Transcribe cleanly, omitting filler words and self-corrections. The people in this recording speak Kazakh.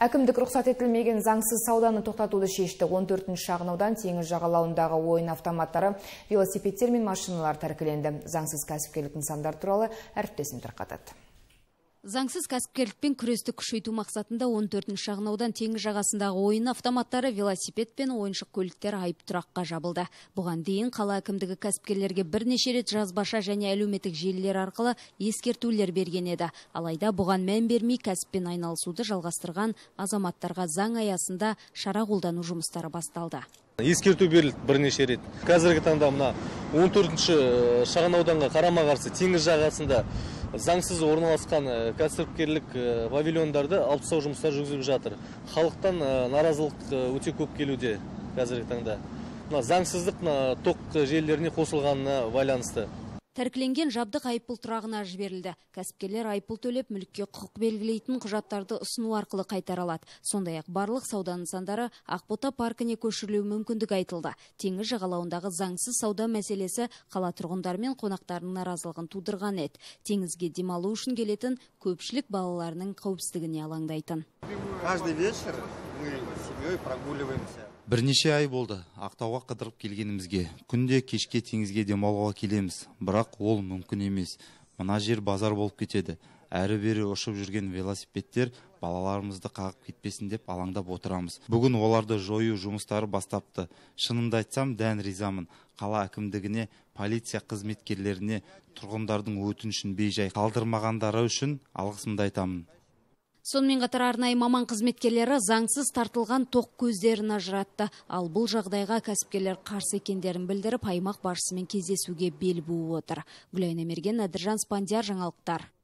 Әкімдік рұқсат етілмеген заңсыз сауданы тоқтатуды шешті. 14-ші шағын аудан теңіз жағалауындағы ойын автоматтары, велосипедтер мен машиналар тәркіленді. Заңсыз кәсіпкерлік нысандар туралы әріптесім тарқатады. Заңсыз кәсіпкерлікпен күресті күшейту мақсатында 14-ші шағын аудан теңіз жағасындағы ойын автоматтары, велосипед пен ойыншық көліктер айып тұраққа жабылды. Бұған дейін қала әкімдігі кәсіпкерлерге бірнеше рет жазбаша және әлеуметтік желілер арқылы ескертулер берген еді. Алайда бұған мән бермей кәсіппен айналысуды жалғастырған азаматтарға заң аясында шара қолдану жұмыстары басталды. Ескерту берілді бірнеше рет. Қазіргі таңда мына 14-ші шағын ауданға қарама-қарсы теңіз жағасында заңсыз орналасқан кәсіпкерлік павильондарды алып тастау жұмыстары жүргізіліп жатыр. Халықтан наразылық өте көп келуде қазіргі таңда. Заңсыздық тоқ желілеріне қосылғанына байланысты. Тәркіленген жабдық айыппұл тұрағына жіберілді. Кәсіпкерлер айыппұл төлеп мүлікке құқық белгілейтін құжаттарды ұсыну арқылы қайтаралады. Сондай-ақ барлық сауда нысандары Ақбота паркіне көшірілуі мүмкіндік айтылды. Теңіз жағалауындағы заңсыз сауда мәселесі қала тұрғындары мен қонақтарының наразылығын тудырған еді. Теңізге демалу үшін келетін көпшілік балаларының қауіпсіздігіне алаңдайтын. Каждый вечер мы с семьей прогуливаемся. Бірнеше ай болды Ақтауға қыдырып келгенімізге. Күнде кешке теңізге демалуға келеміз, бірақ ол мүмкін емес. Мына жер базар болып кетеді. Әрі-бері ұшып жүрген велосипедтер балаларымызды қағып кетпесін деп алаңдап отырамыз. Бүгін оларды жою жұмыстары бастапты. Шынымды айтсам, дән ризамын. Қала әкімдігіне, полиция қызметкерлеріне, тұрғындардың өтінішін бейжай қалдырмағандары үшін алғысымды айтамын. Сонымен қатар арнайы маман қызметкерлері заңсыз тартылған тоқ көздерін ажыратты. Ал бұл жағдайға кәсіпкерлер қарсы екендерін білдіріп, аймақ басшысымен кездесуге бел буып отыр. Гүлайна Мерген, Әдіржан Спандияр, жаңалықтар.